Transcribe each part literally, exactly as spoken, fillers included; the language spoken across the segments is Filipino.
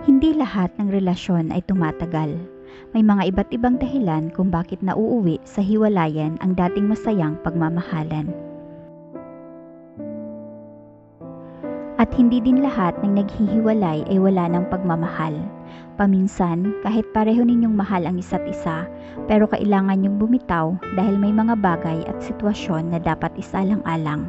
Hindi lahat ng relasyon ay tumatagal. May mga iba't ibang dahilan kung bakit nauuwi sa hiwalayan ang dating masayang pagmamahalan. At hindi din lahat ng naghihiwalay ay wala ng pagmamahal. Paminsan, kahit pareho ninyong mahal ang isa't isa, pero kailangan niyong bumitaw dahil may mga bagay at sitwasyon na dapat isalang-alang.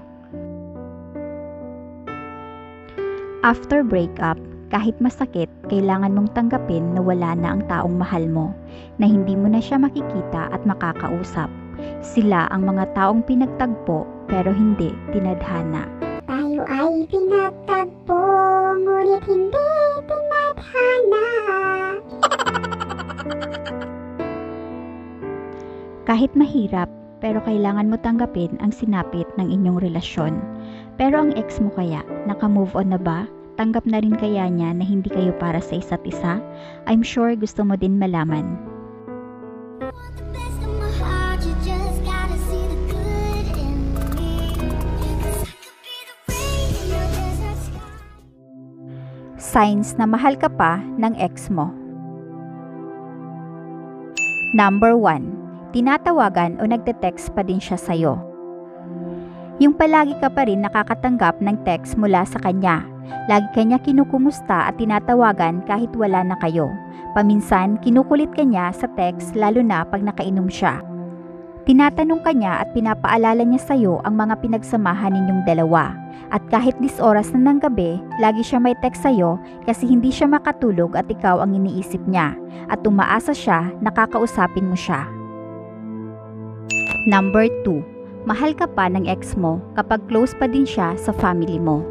After breakup, kahit masakit, kailangan mong tanggapin na wala na ang taong mahal mo, na hindi mo na siya makikita at makakausap. Sila ang mga taong pinagtagpo pero hindi tinadhana. Tayo ay pinagtagpo, ngunit hindi tinadhana. Kahit mahirap, pero kailangan mo tanggapin ang sinapit ng inyong relasyon. Pero ang ex mo kaya, naka-move on na ba? Tanggap na rin kaya niya na hindi kayo para sa isa't isa? I'm sure gusto mo din malaman. Signs na mahal ka pa ng ex mo. Number one, tinatawagan o nagte-text pa din siya sa'yo. Yung palagi ka pa rin nakakatanggap ng text mula sa kanya. Lagi kanya kinukumusta at tinatawagan kahit wala na kayo. Paminsan, kinukulit kanya sa text lalo na pag nakainom siya. Tinatanong kanya at pinapaalala niya sa'yo ang mga pinagsamahan ninyong dalawa. At kahit dis oras na ng gabi, lagi siya may text sa'yo kasi hindi siya makatulog at ikaw ang iniisip niya. At umaasa siya na kakausapin mo siya. Number two, mahal ka pa ng ex mo kapag close pa din siya sa family mo.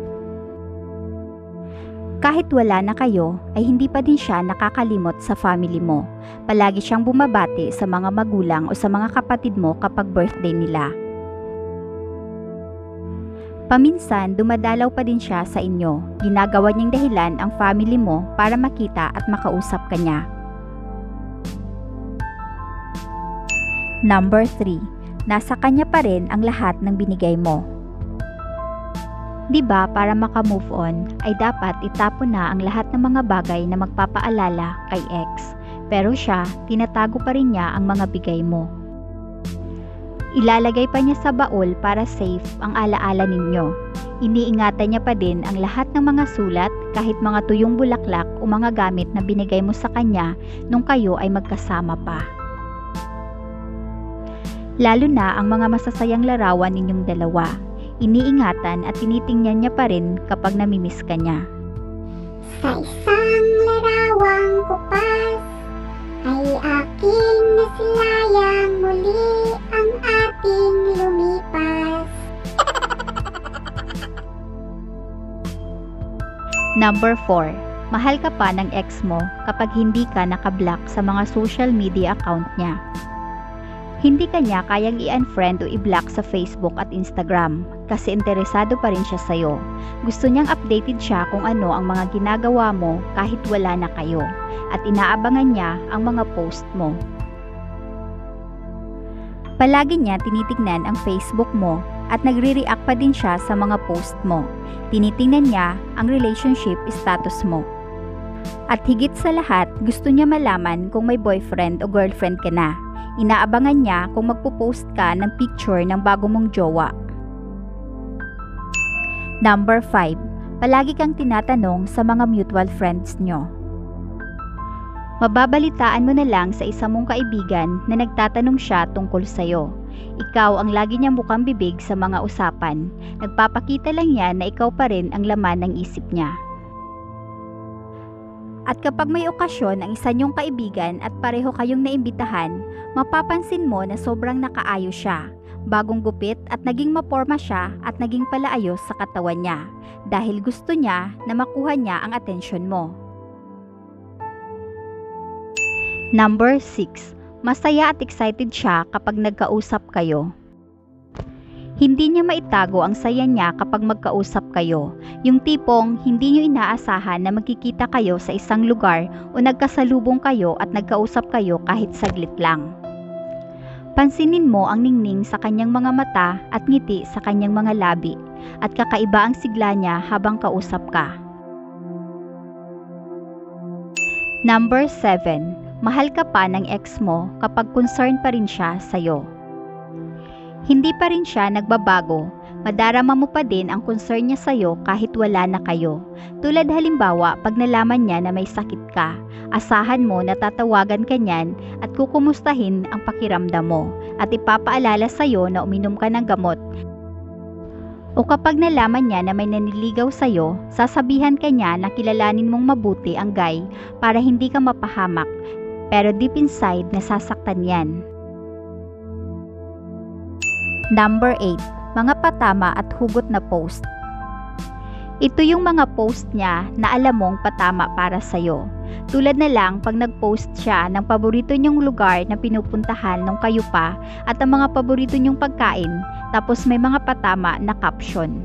Kahit wala na kayo, ay hindi pa din siya nakakalimot sa family mo. Palagi siyang bumabati sa mga magulang o sa mga kapatid mo kapag birthday nila. Paminsan, dumadalaw pa din siya sa inyo. Ginagawa niyang dahilan ang family mo para makita at makausap ka niya. Number three, nasa kanya pa rin ang lahat ng binigay mo. Diba para maka-move on ay dapat itapon na ang lahat ng mga bagay na magpapaalala kay ex. Pero siya, tinatago pa rin niya ang mga bigay mo. Ilalagay pa niya sa baul para safe ang alaala ninyo. Iniingatan niya pa din ang lahat ng mga sulat kahit mga tuyong bulaklak o mga gamit na binigay mo sa kanya nung kayo ay magkasama pa. Lalo na ang mga masasayang larawan ninyong dalawa. Iniingatan at tinitingnan niya pa rin kapag namimiss ka niya. Sa isang larawang kupas ay aking nasilayang muli ang ating lumipas. Number four, mahal ka pa ng ex mo kapag hindi ka nakablock sa mga social media account niya. Hindi kanya kayang i-unfriend o i-block sa Facebook at Instagram kasi interesado pa rin siya sa'yo. Gusto niyang updated siya kung ano ang mga ginagawa mo kahit wala na kayo at inaabangan niya ang mga post mo. Palagi niya tinitignan ang Facebook mo at nagre-react pa din siya sa mga post mo. Tinitingnan niya ang relationship status mo. At higit sa lahat, gusto niya malaman kung may boyfriend o girlfriend ka na. Inaabangan niya kung magpo-post ka ng picture ng bago mong jowa. Number five, palagi kang tinatanong sa mga mutual friends nyo. Mababalitaan mo na lang sa isa mong kaibigan na nagtatanong siya tungkol sa'yo. Ikaw ang lagi niyang bukang bibig sa mga usapan. Nagpapakita lang yan na ikaw pa rin ang laman ng isip niya. At kapag may okasyon ang isa niyong kaibigan at pareho kayong naimbitahan, mapapansin mo na sobrang nakaayos siya, bagong gupit at naging maporma siya at naging palaayos sa katawan niya dahil gusto niya na makuha niya ang atensyon mo. Number six, masaya at excited siya kapag nagkausap kayo. Hindi niya maitago ang saya niya kapag magkausap kayo. Yung tipong hindi niyo inaasahan na magkikita kayo sa isang lugar o nagkasalubong kayo at nagkausap kayo kahit saglit lang. Pansinin mo ang ningning sa kanyang mga mata at ngiti sa kanyang mga labi at kakaiba ang sigla niya habang kausap ka. Number seven. Mahal ka pa ng ex mo kapag concerned pa rin siya sa'yo. Hindi pa rin siya nagbabago. Madarama mo pa din ang concern niya sa'yo kahit wala na kayo. Tulad halimbawa, pag nalaman niya na may sakit ka, asahan mo na tatawagan ka niyan at kukumustahin ang pakiramdam mo at ipapaalala sa'yo na uminom ka ng gamot. O kapag nalaman niya na may naniligaw sa'yo, sasabihan ka niya na kilalanin mong mabuti ang guy para hindi ka mapahamak, pero deep inside nasasaktan yan. Number eight. Mga patama at hugot na post. Ito yung mga post niya na alam mong patama para sa'yo. Tulad na lang pag nag-post siya ng paborito niyong lugar na pinupuntahan nung kayo pa at ang mga paborito niyong pagkain, tapos may mga patama na caption.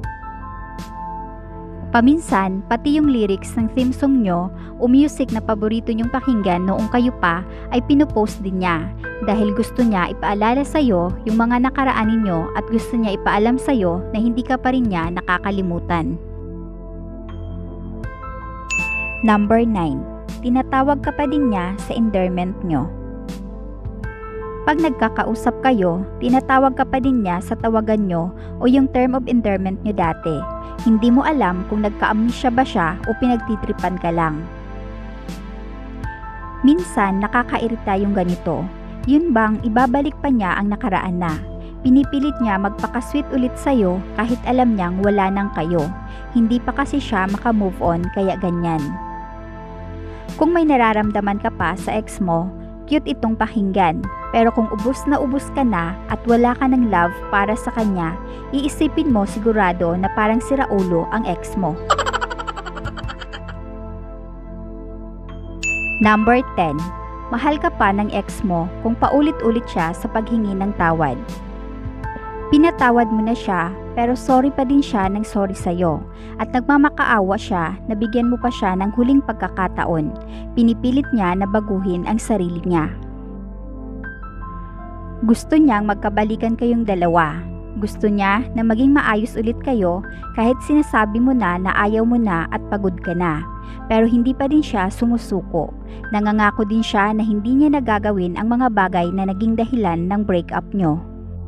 Paminsan, pati yung lyrics ng theme song nyo o music na paborito nyong pakinggan noong kayo pa ay pinupost din niya dahil gusto niya ipaalala sa'yo yung mga nakaraan ninyo at gusto niya ipaalam sa'yo na hindi ka pa rin niya nakakalimutan. Number nine. Tinatawag ka pa din niya sa endearment nyo. Pag nagkakausap kayo, tinatawag ka pa din niya sa tawagan nyo o yung term of endearment nyo dati. Hindi mo alam kung nagka-amnesia ba siya o pinagtitripan ka lang. Minsan nakakairita yung ganito. Yun bang ibabalik pa niya ang nakaraan na? Pinipilit niya magpakasweet ulit sa'yo kahit alam niyang wala nang kayo. Hindi pa kasi siya makamove on kaya ganyan. Kung may nararamdaman ka pa sa ex mo, cute itong pakinggan. Pero kung ubos na ubos ka na at wala ka ng love para sa kanya, iisipin mo sigurado na parang siraulo ang ex mo. Number ten. Mahal ka pa ng ex mo kung paulit-ulit siya sa paghingi ng tawad. Pinatawad mo na siya pero sorry pa din siya ng sorry sa'yo at nagmamakaawa siya na bigyan mo pa siya ng huling pagkakataon. Pinipilit niya na baguhin ang sarili niya. Gusto niyang magkabalikan kayong dalawa. Gusto niya na maging maayos ulit kayo kahit sinasabi mo na na ayaw mo na at pagod ka na. Pero hindi pa din siya sumusuko. Nangangako din siya na hindi niya nagagawin ang mga bagay na naging dahilan ng breakup nyo.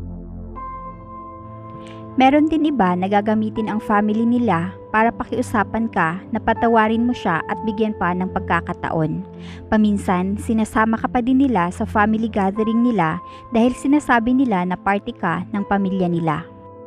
Meron din iba na gagamitin ang family nila para pakiusapan ka na patawarin mo siya at bigyan pa ng pagkakataon. Paminsan, sinasama ka pa din nila sa family gathering nila dahil sinasabi nila na party ka ng pamilya nila.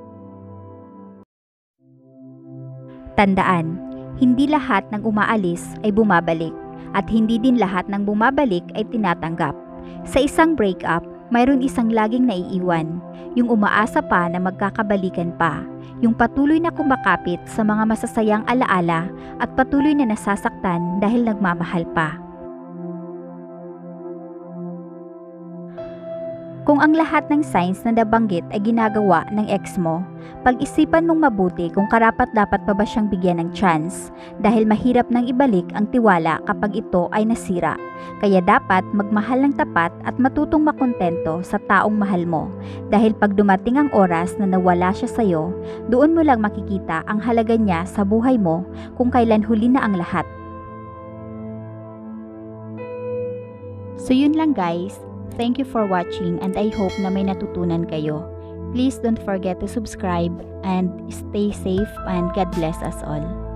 Tandaan, hindi lahat ng umaalis ay bumabalik at hindi din lahat ng bumabalik ay tinatanggap. Sa isang breakup, mayroon isang laging naiiwan, yung umaasa pa na magkakabalikan pa, yung patuloy na kumakapit sa mga masasayang alaala at patuloy na nasasaktan dahil nagmamahal pa. Kung ang lahat ng signs na nabanggit ay ginagawa ng ex mo, pag-isipan mong mabuti kung karapat-dapat pa ba siyang bigyan ng chance dahil mahirap nang ibalik ang tiwala kapag ito ay nasira. Kaya dapat magmahal ng tapat at matutong makontento sa taong mahal mo dahil pag dumating ang oras na nawala siya sa'yo, doon mo lang makikita ang halaga niya sa buhay mo kung kailan huli na ang lahat. So yun lang guys. Thank you for watching and I hope na may natutunan kayo. Please don't forget to subscribe and stay safe and God bless us all.